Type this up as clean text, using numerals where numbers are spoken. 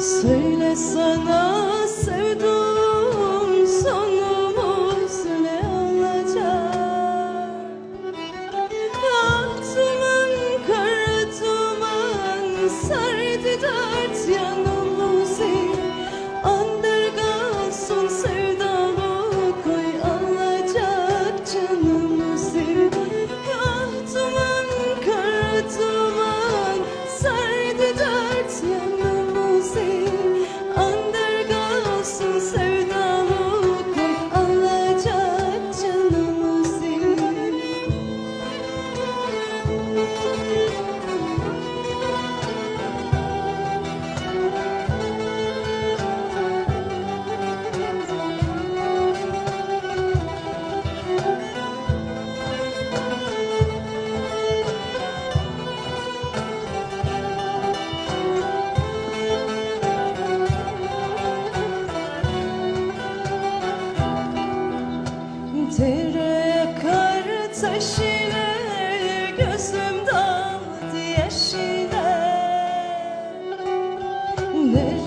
Söyle sana sevduğum sonumuz ne olacak? Aklımın kara duman sardı dört yanımızı. Andırgasın sevdalı koy alacak canımızı. Aklımın kara duman sardı dört yanımızı. Andırgasın sevdalı koy alacak canımızı. Dere kar taş ile gözüm daldı yaş ile.